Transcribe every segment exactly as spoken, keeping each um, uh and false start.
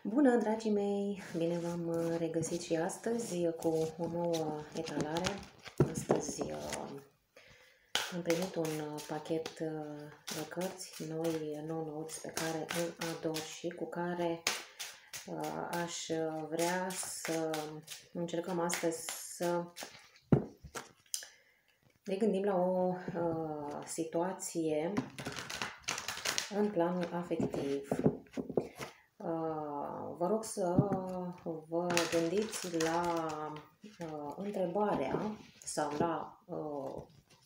Bună, dragii mei! Bine v-am regăsit și astăzi cu o nouă etalare. Astăzi am primit un pachet de cărți noi, nou-nouți, pe care îl ador și cu care aș vrea să încercăm astăzi să ne gândim la o situație în planul afectiv. Vă rog să vă gândiți la uh, întrebarea sau la uh,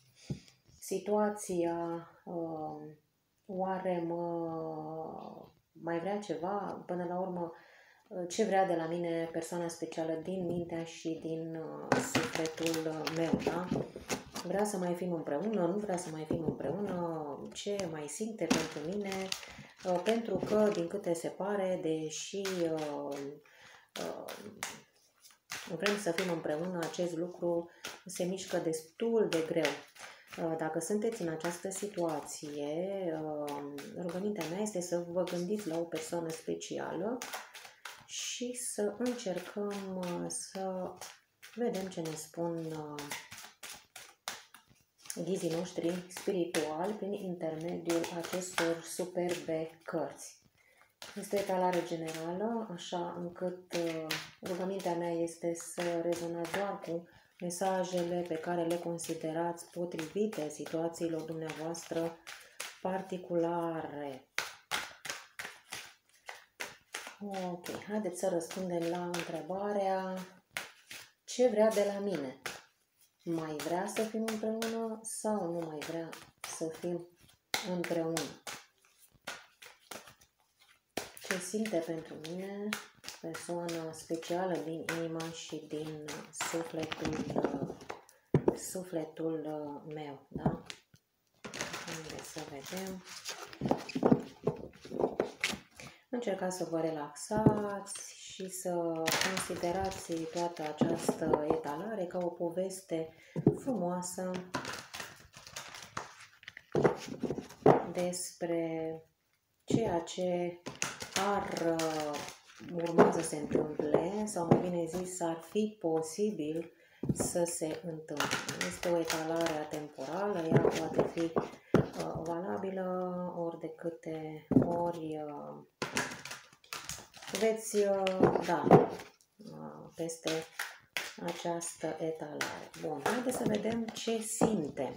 situația uh, oare mă mai vrea ceva, până la urmă ce vrea de la mine persoana specială din mintea și din uh, sufletul meu, da? Vrea să mai fim împreună, nu vrea să mai fim împreună, ce mai simte pentru mine, uh, pentru că, din câte se pare, deși uh, uh, vrem să fim împreună, acest lucru se mișcă destul de greu. Uh, dacă sunteți în această situație, uh, rugămintea mea este să vă gândiți la o persoană specială și să încercăm uh, să vedem ce ne spun uh, ghizii noștri spirituali prin intermediul acestor superbe cărți. Este o etalare generală, așa încât uh, rugămintea mea este să rezonați doar cu mesajele pe care le considerați potrivite situațiilor dumneavoastră particulare. Ok, haideți să răspundem la întrebarea: ce vrea de la mine? Mai vrea să fim împreună sau nu mai vrea să fim împreună? Ce simte pentru mine persoana specială din inima și din sufletul, sufletul meu, da? Haideți să vedem. Încercați să vă relaxați și să considerați toată această etalare ca o poveste frumoasă despre ceea ce ar urma să se întâmple, sau mai bine zis, ar fi posibil să se întâmple. Este o etalare atemporală, ea poate fi uh, valabilă ori de câte ori uh, veți uh, da uh, peste această etalare. Bun, haideți să vedem ce simte.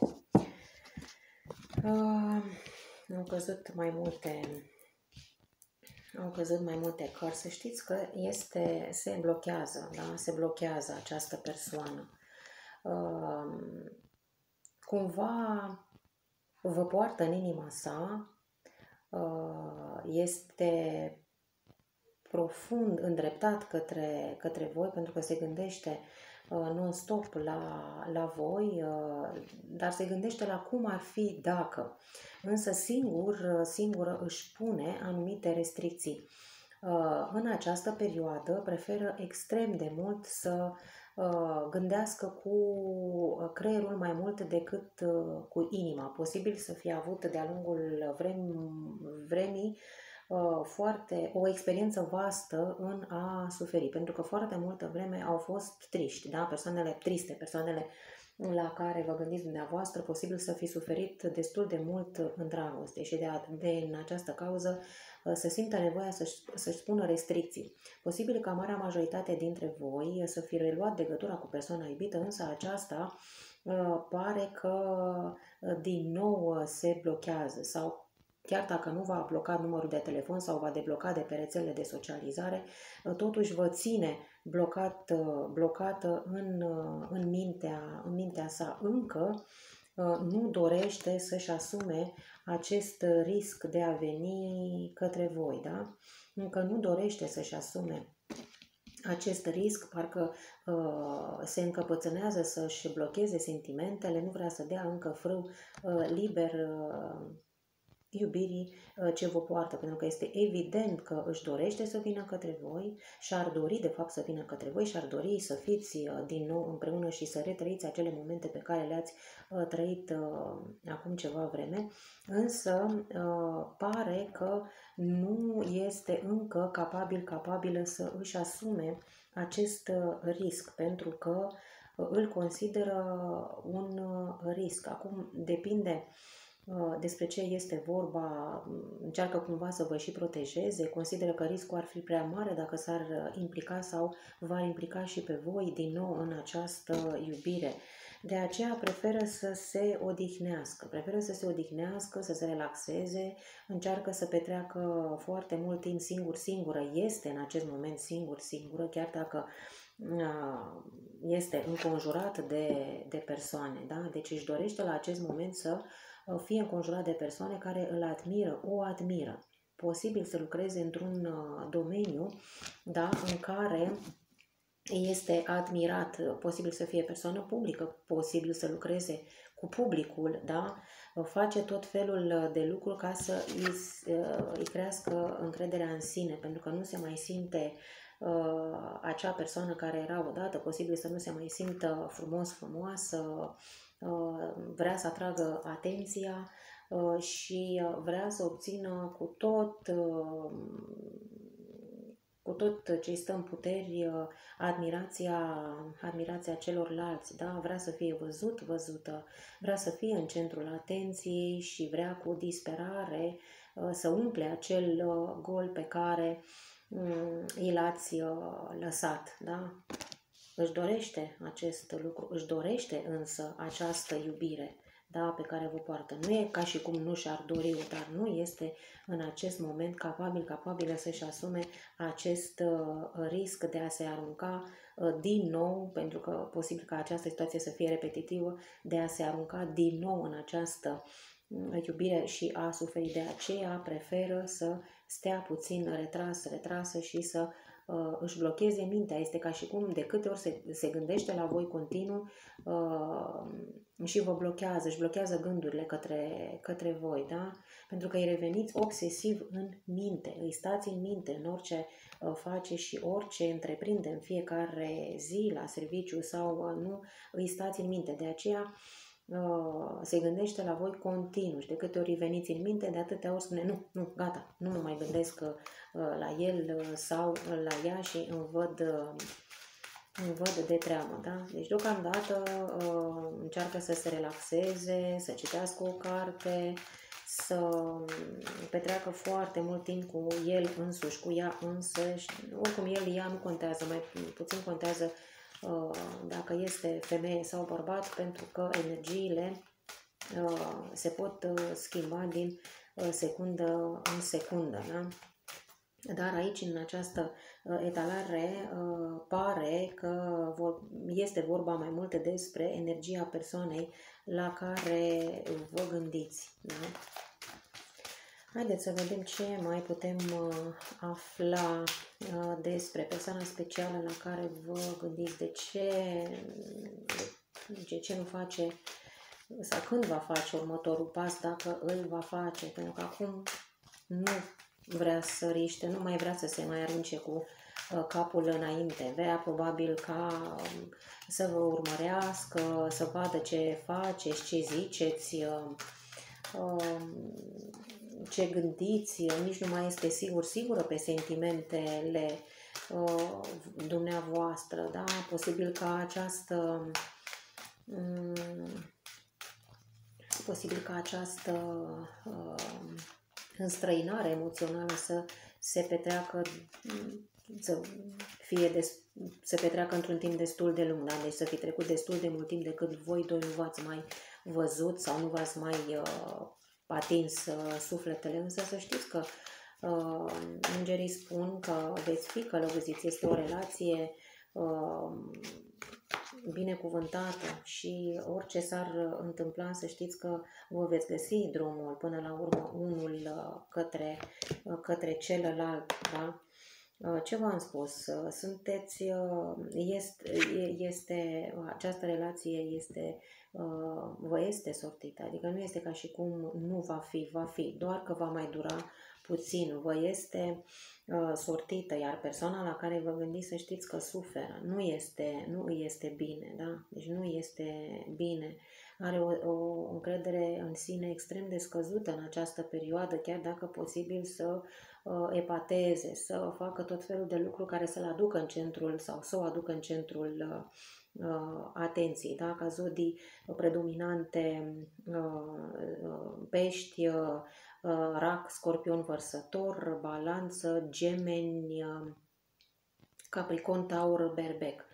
Uh, au căzut mai multe au căzut mai multe cărți. Să știți că este, se blochează, da? Se blochează această persoană. Uh, cumva vă poartă în inima sa, uh, este profund îndreptat către, către voi, pentru că se gândește uh, non-stop la, la voi, uh, dar se gândește la cum ar fi dacă. Însă singur, singur își pune anumite restricții. Uh, în această perioadă preferă extrem de mult să uh, gândească cu creierul mai mult decât uh, cu inima. Posibil să fie avut de-a lungul vrem, vremii foarte, o experiență vastă în a suferi, pentru că foarte multă vreme au fost triști, da? Persoanele triste, persoanele la care vă gândiți dumneavoastră, posibil să fi suferit destul de mult în dragoste și de, a, de în această cauză să simtă nevoia să-și, să-și spună restricții. Posibil ca marea majoritate dintre voi să fi reluat legătura cu persoana iubită, însă aceasta uh, pare că uh, din nou se blochează, sau chiar dacă nu va bloca numărul de telefon sau va debloca de pe rețelele de socializare, totuși vă ține blocat, blocată în, în, mintea, în mintea sa. Încă nu dorește să-și asume acest risc de a veni către voi, da? Încă nu dorește să-și asume acest risc, parcă uh, se încăpățânează să-și blocheze sentimentele, nu vrea să dea încă frâu uh, liber uh, iubirii ce vă poartă, pentru că este evident că își dorește să vină către voi și ar dori de fapt să vină către voi și ar dori să fiți din nou împreună și să retrăiți acele momente pe care le-ați trăit acum ceva vreme, însă pare că nu este încă capabil, capabilă să își asume acest risc, pentru că îl consideră un risc. Acum depinde despre ce este vorba, încearcă cumva să vă și protejeze, consideră că riscul ar fi prea mare dacă s-ar implica sau v-ar implica și pe voi din nou în această iubire. De aceea preferă să se odihnească, preferă să se odihnească, să se relaxeze, încearcă să petreacă foarte mult timp singur-singură, este în acest moment singur-singură, chiar dacă este înconjurat de, de persoane, da? Deci își dorește la acest moment să fie înconjurat de persoane care îl admiră, o admiră. Posibil să lucreze într-un domeniu, da, în care este admirat, posibil să fie persoană publică, posibil să lucreze cu publicul, da? Face tot felul de lucruri ca să îi, îi crească încrederea în sine, pentru că nu se mai simte uh, acea persoană care era odată, posibil să nu se mai simtă frumos, frumoasă, uh, vrea să atragă atenția uh, și vrea să obțină cu tot uh, cu tot ce stă în puteri, admirația, admirația celorlalți, da? Vrea să fie văzut, văzută, vrea să fie în centrul atenției și vrea cu disperare să umple acel gol pe care i l-ați lăsat, da? Își dorește acest lucru, își dorește însă această iubire, da, pe care vă poartă. Nu e ca și cum nu și-ar dori, dar nu este în acest moment capabil, capabilă să-și asume acest uh, risc de a se arunca uh, din nou, pentru că posibil ca această situație să fie repetitivă, de a se arunca din nou în această uh, iubire și a suferi. De aceea preferă să stea puțin retras, retrasă și să uh, își blocheze mintea. Este ca și cum de câte ori se, se gândește la voi continuu, uh, și vă blochează, își blochează gândurile către, către voi, da? Pentru că îi reveniți obsesiv în minte, îi stați în minte în orice uh, face și orice întreprinde în fiecare zi la serviciu sau uh, nu, îi stați în minte. De aceea uh, se gândește la voi continuu și de câte ori veniți în minte, de atâtea ori spune nu, nu, gata, nu mă mai gândesc uh, la el uh, sau la ea și îmi văd... Uh, îmi văd de treabă, da? Deci deocamdată uh, încearcă să se relaxeze, să citească o carte, să petreacă foarte mult timp cu el însuși, cu ea însăși. Oricum el, ea nu contează, mai puțin contează uh, dacă este femeie sau bărbat, pentru că energiile uh, se pot uh, schimba din uh, secundă în secundă, da? Dar aici, în această uh, etalare, uh, pare că vor, este vorba mai mult despre energia persoanei la care vă gândiți. Da? Haideți să vedem ce mai putem uh, afla uh, despre persoana specială la care vă gândiți, de ce, de ce nu face sau când va face următorul pas, dacă îl va face, pentru că acum nu vrea să riște, nu mai vrea să se mai arunce cu uh, capul înainte. Vrea probabil ca um, să vă urmărească, să vadă ce faceți, ce ziceți, uh, uh, ce gândiți, nici nu mai este sigur, sigură pe sentimentele uh, dumneavoastră, da? Posibil ca această um, posibil ca această uh, înstrăinare emoțională să se petreacă, să fie des, să petreacă într-un timp destul de lung, da? Deci să fi trecut destul de mult timp decât voi doi nu v-ați mai văzut sau nu v-ați mai uh, atins uh, sufletele, însă să știți că uh, îngerii spun că veți fi călăuziți, este o relație uh, binecuvântată și orice s-ar întâmpla, să știți că vă veți găsi drumul până la urmă unul către, către celălalt, da? Ce v-am spus? Sunteți, este, este, această relație este, vă este sortită, adică nu este ca și cum nu va fi, va fi, doar că va mai dura puțin, vă este sortită, iar persoana la care vă gândiți să știți că suferă, nu este, nu este bine, da? Deci nu este bine, are o, o încredere în sine extrem de scăzută în această perioadă, chiar dacă posibil să uh, epateze, să facă tot felul de lucruri care să-l aducă în centrul sau să o aducă în centrul uh, atenției, da? Ca zodii predominante, uh, pești, uh, rac, scorpion, vărsător, balanță, gemeni, capricorn, taur, berbec.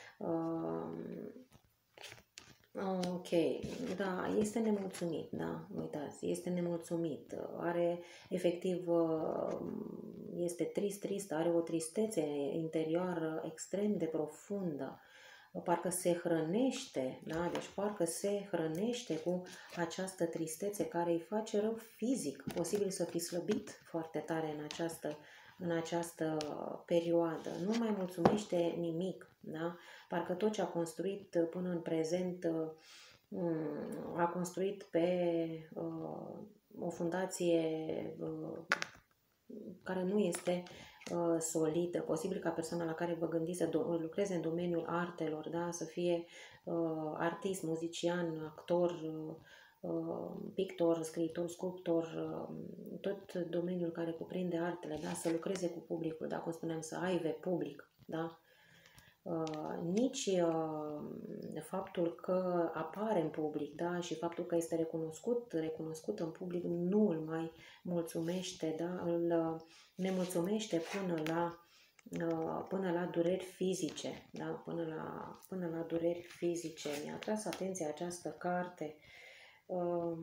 Ok, da, este nemulțumit, da, uitați, este nemulțumit, are efectiv, este trist, trist, are o tristețe interioară extrem de profundă, parcă se hrănește, da, deci parcă se hrănește cu această tristețe care îi face rău fizic, posibil să fi slăbit foarte tare în această, în această perioadă, nu mai mulțumește nimic, da? Parcă tot ce a construit până în prezent a construit pe uh, o fundație uh, care nu este uh, solidă. Posibil ca persoana la care vă gândiți să lucreze în domeniul artelor, da? Să fie uh, artist, muzician, actor, uh, pictor, scriitor, sculptor, uh, tot domeniul care cuprinde artele, da? Să lucreze cu publicul, da? Cum spuneam, să aibă public, da? Uh, nici uh, faptul că apare în public, da, și faptul că este recunoscut, recunoscut în public nu îl mai mulțumește, da, îl uh, nemulțumește până la, uh, până la dureri fizice, da, până la, până la dureri fizice. Mi-a atras atenția această carte. Uh,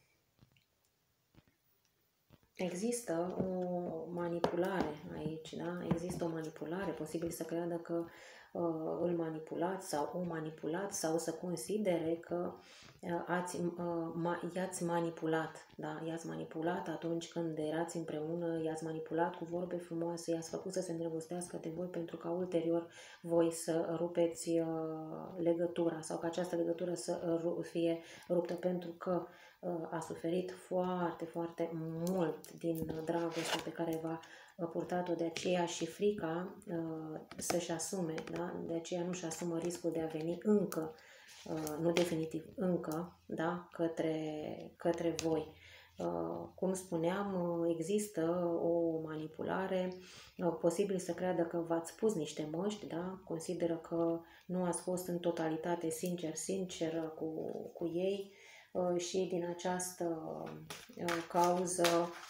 Există o manipulare aici, da? Există o manipulare, posibil să creadă că uh, îl manipulați sau o manipulați sau să considere că uh, ați, uh, ma, i-ați manipulat, da? I-ați manipulat atunci când erați împreună, i-ați manipulat cu vorbe frumoase, i-ați făcut să se îndrăgostească de voi pentru ca ulterior voi să rupeți uh, legătura sau că această legătură să uh, fie ruptă pentru că a suferit foarte, foarte mult din dragostea pe care v-a purtat-o, de aceea și frica uh, să-și asume, da? De aceea nu-și asumă riscul de a veni încă, uh, nu definitiv, încă, da? către, către voi. Uh, cum spuneam, există o manipulare, uh, posibil să creadă că v-ați pus niște măști, da? Consideră că nu ați fost în totalitate sincer, sinceră cu, cu ei, și din această cauză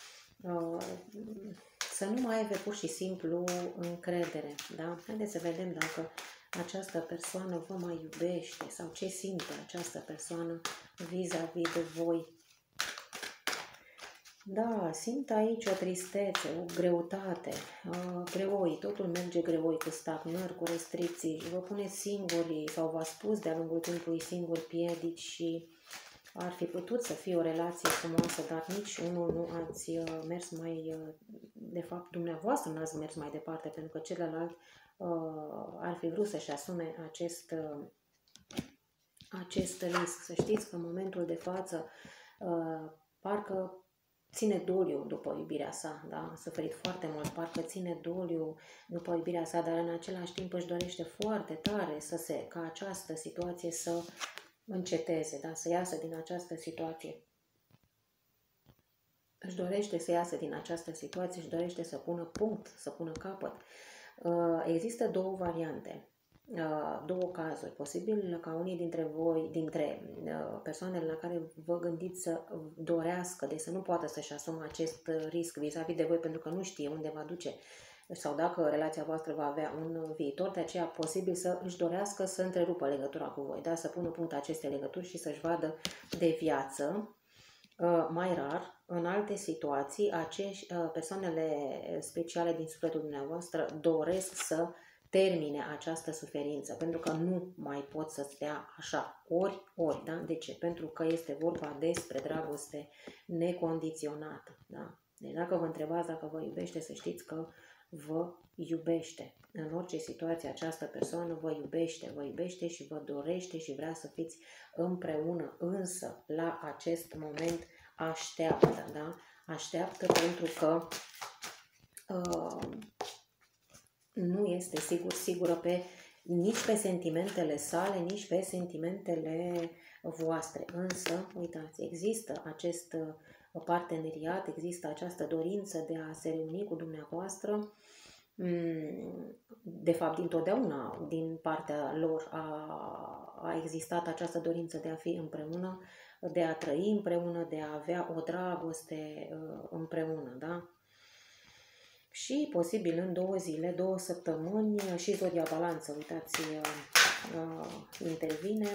să nu mai aibă pur și simplu încredere. Da? Haideți să vedem dacă această persoană vă mai iubește sau ce simte această persoană vis-a-vis de voi. Da, simt aici o tristețe, o greutate, greoi, totul merge greoi, cu stagnări, cu restricții, vă puneți singuri sau v-a spus de-a lungul timpului singuri piedici și ar fi putut să fie o relație frumoasă, dar nici unul nu ați mers mai, de fapt dumneavoastră nu ați mers mai departe, pentru că celălalt uh, ar fi vrut să-și asume acest, uh, acest risc. Să știți că în momentul de față uh, parcă ține doliu după iubirea sa, da? A suferit foarte mult, parcă ține doliu după iubirea sa, dar în același timp își dorește foarte tare să se, ca această situație să înceteze, da? Să iasă din această situație. Își dorește să iasă din această situație, își dorește să pună punct, să pună capăt. Există două variante, două cazuri. Posibil ca unii dintre voi, dintre persoanele la care vă gândiți să dorească, deci să nu poată să-și asume acest risc vis-a-vis de voi pentru că nu știe unde va duce sau dacă relația voastră va avea un viitor, de aceea posibil să își dorească să întrerupă legătura cu voi, da? Să pună punct aceste legături și să-și vadă de viață. Mai rar, în alte situații, acești, persoanele speciale din sufletul dumneavoastră doresc să termine această suferință, pentru că nu mai pot să stea așa, ori, ori, da? De ce? Pentru că este vorba despre dragoste necondiționată, da? Deci dacă vă întrebați dacă vă iubește, să știți că vă iubește. În orice situație această persoană vă iubește, vă iubește și vă dorește și vrea să fiți împreună, însă la acest moment așteaptă, da? Așteaptă pentru că uh, nu este sigur, sigură pe, nici pe sentimentele sale, nici pe sentimentele voastre. Însă, uitați, există acest parteneriat, există această dorință de a se reuni cu dumneavoastră. De fapt, dintotdeauna, din partea lor, a, a existat această dorință de a fi împreună, de a trăi împreună, de a avea o dragoste împreună, da? Și posibil în două zile, două săptămâni și Zodia Balanță, uitați, intervine,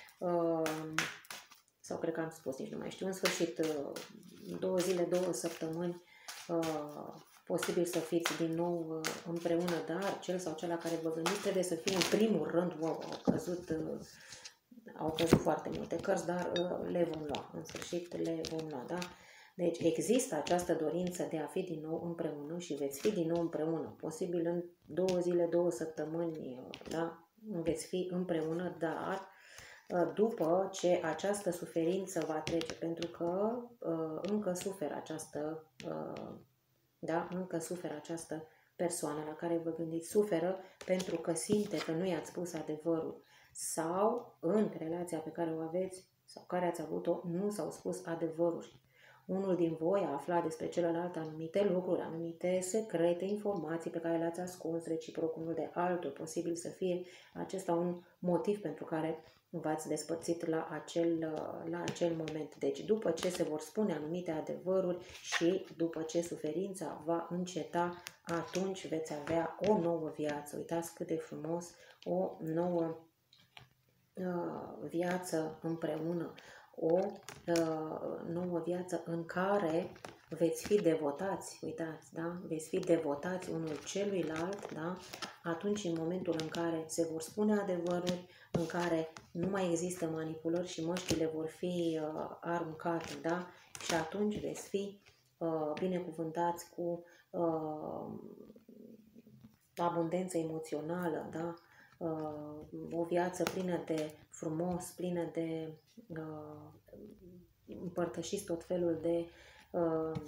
sau cred că am spus, nici nu mai știu, în sfârșit, două zile, două săptămâni, posibil să fiți din nou împreună, dar cel sau cea la care vă gândiți trebuie să fie în primul rând, wow, au căzut, au căzut foarte multe cărți, dar le vom lua, în sfârșit le vom lua, da? Deci există această dorință de a fi din nou împreună și veți fi din nou împreună. Posibil în două zile, două săptămâni, da, veți fi împreună, dar după ce această suferință va trece, pentru că uh, încă suferă această, uh, da, încă suferă această persoană la care vă gândiți, suferă pentru că simte că nu i-ați spus adevărul sau în relația pe care o aveți sau care ați avut-o nu s-au spus adevăruri. Unul din voi a aflat despre celălalt anumite lucruri, anumite secrete, informații pe care le-ați ascuns reciproc unul de altul. Posibil să fie acesta un motiv pentru care v-ați despărțit la acel, la acel moment. Deci după ce se vor spune anumite adevăruri și după ce suferința va înceta, atunci veți avea o nouă viață. Uitați cât de frumos, o nouă uh, viață împreună. O uh, nouă viață în care veți fi devotați, uitați, da? Veți fi devotați unul celuilalt, da? Atunci, în momentul în care se vor spune adevăruri, în care nu mai există manipulări și măștile vor fi uh, aruncate, da? Și atunci veți fi uh, binecuvântați cu uh, abundență emoțională, da? Uh, o viață plină de frumos, plină de uh, împărtășiți tot felul de uh,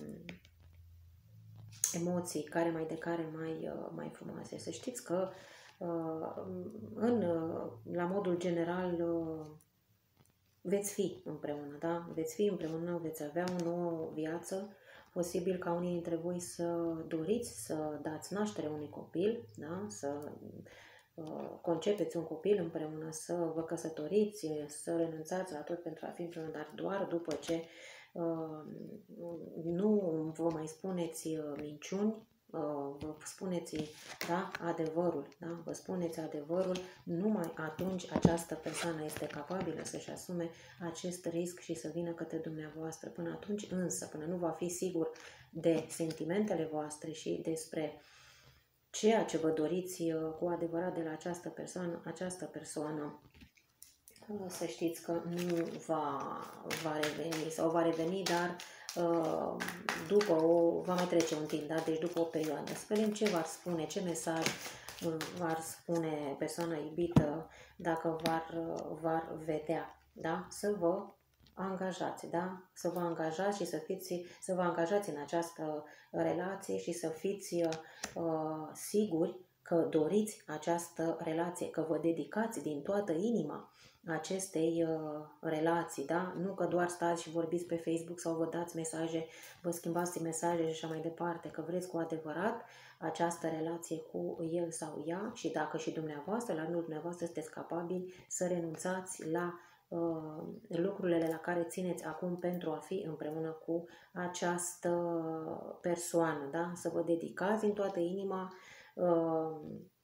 emoții, care mai de care mai, uh, mai frumoase. Să știți că uh, în, uh, la modul general uh, veți fi împreună, da? Veți fi împreună, veți avea o nouă viață. Posibil ca unii dintre voi să doriți să dați naștere unui copil, da? Să concepeți un copil împreună, să vă căsătoriți, să renunțați la tot pentru a fi împreună, dar doar după ce uh, nu vă mai spuneți minciuni, uh, vă spuneți, da, adevărul, da? Vă spuneți adevărul, numai atunci această persoană este capabilă să-și asume acest risc și să vină către dumneavoastră. Până atunci însă, până nu va fi sigur de sentimentele voastre și despre ceea ce vă doriți cu adevărat de la această persoană, această persoană, să știți că nu va, va reveni sau va reveni, dar după o, va mai trece un timp, da? Deci după o perioadă. Să vedem ce v-ar spune, ce mesaj v-ar spune persoana iubită dacă v-ar vedea, da? Să vă angajați, da? Să vă angajați și să fiți, să vă angajați în această relație și să fiți uh, siguri că doriți această relație, că vă dedicați din toată inima acestei uh, relații, da? Nu că doar stați și vorbiți pe Facebook sau vă dați mesaje, vă schimbați mesaje și așa mai departe, că vreți cu adevărat această relație cu el sau ea și dacă și dumneavoastră, la rândul dumneavoastră, sunteți capabili să renunțați la uh, lucrurile la care țineți acum pentru a fi împreună cu această persoană, da? Să vă dedicați din toată inima uh,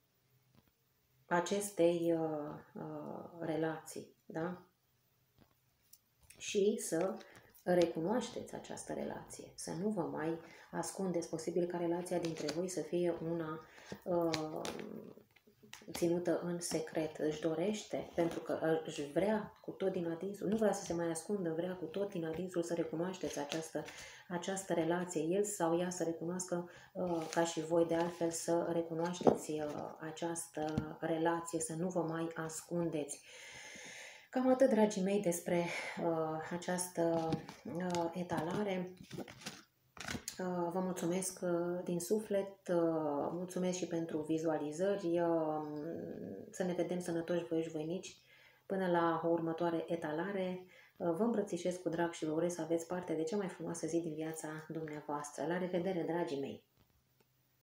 acestei uh, uh, relații, da? Și să recunoașteți această relație, să nu vă mai ascundeți. Posibil ca relația dintre voi să fie una uh, ținută în secret, își dorește, pentru că își vrea cu tot din adinsul, nu vrea să se mai ascundă, vrea cu tot din adinsul să recunoașteți această, această relație, el sau ea să recunoască, uh, ca și voi de altfel, să recunoașteți uh, această relație, să nu vă mai ascundeți. Cam atât, dragii mei, despre uh, această uh, etalare. Uh, Vă mulțumesc uh, din suflet, uh, mulțumesc și pentru vizualizări, uh, să ne vedem sănătoși, voioși, voinici, până la o următoare etalare. Uh, Vă îmbrățișez cu drag și vă urez să aveți parte de cea mai frumoasă zi din viața dumneavoastră. La revedere, dragii mei!